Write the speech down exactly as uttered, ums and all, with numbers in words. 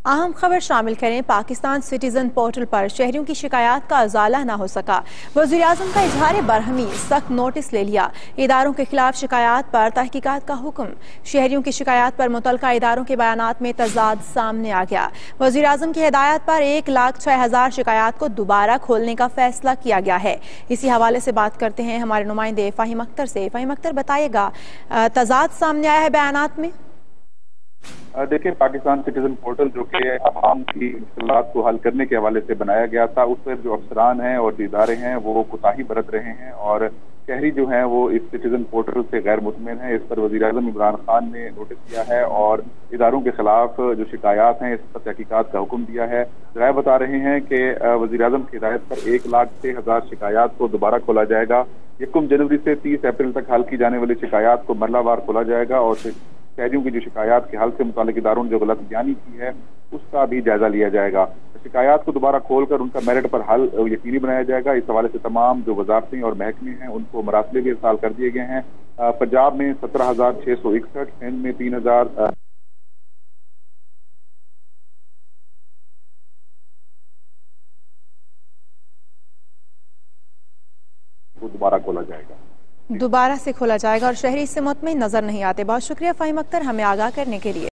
अहम खबर शामिल करें। पाकिस्तान सिटीजन पोर्टल पर शहरियों की शिकायत का अजाला न हो सका। वज़ीर-ए-आज़म का इजहार बरहमी, सख्त नोटिस ले लिया। इदारों के खिलाफ शिकायत पर तहकीकात का हुक्म। शहरियों की शिकायत पर मुतलका इदारों के बयानात में तजाद सामने आ गया। वज़ीर-ए-आज़म की हिदायत पर एक लाख छह हजार शिकायत को दोबारा खोलने का फैसला किया गया है। इसी हवाले से बात करते हैं हमारे नुमाइंदे फ़हीम अख्तर से। फ़हीम अख्तर, बताइएगा, तजाद सामने आया है बयानात में? देखिए, पाकिस्तान सिटीजन पोर्टल जो कि आवाम की मुश्किलात को हल करने के हवाले से बनाया गया था, उस पर जो अफसरान हैं और इदारे हैं वो कोताही बरत रहे हैं और शहरी जो हैं वो इस सिटीजन पोर्टल से गैर मुतमिन है। इस पर वज़ीर-ए-आज़म इमरान खान ने नोटिस दिया है और इदारों के खिलाफ जो शिकायत हैं इस पर तहकीकात का हुक्म दिया है। ज़राए बता रहे हैं कि वज़ीर-ए-आज़म की हिदायत पर एक लाख छह हजार शिकायत को दोबारा खोला जाएगा। यकम जनवरी से तीस अप्रैल तक हल की जाने वाली शिकायत को मरलावार खोला जाएगा और शहरियों की जो शिकायत के हल से मुतालिक इदारों ने जो गलत बयानी की है उसका भी जायजा लिया जाएगा। शिकायत को दोबारा खोलकर उनका मेरिट पर हल यकीनी बनाया जाएगा। इस हवाले से तमाम जो वजारतें और महकमे हैं उनको मरासले भी इरसाल कर दिए गए हैं। पंजाब में सत्रह हजार छह सौ इकसठ, सिंध में तीन हजार दोबारा खोला जाएगा दोबारा से खोला जाएगा और शहरी इससे मुतमिन नजर नहीं आते। बहुत शुक्रिया फ़हीम अख्तर, हमें आगाह करने के लिए।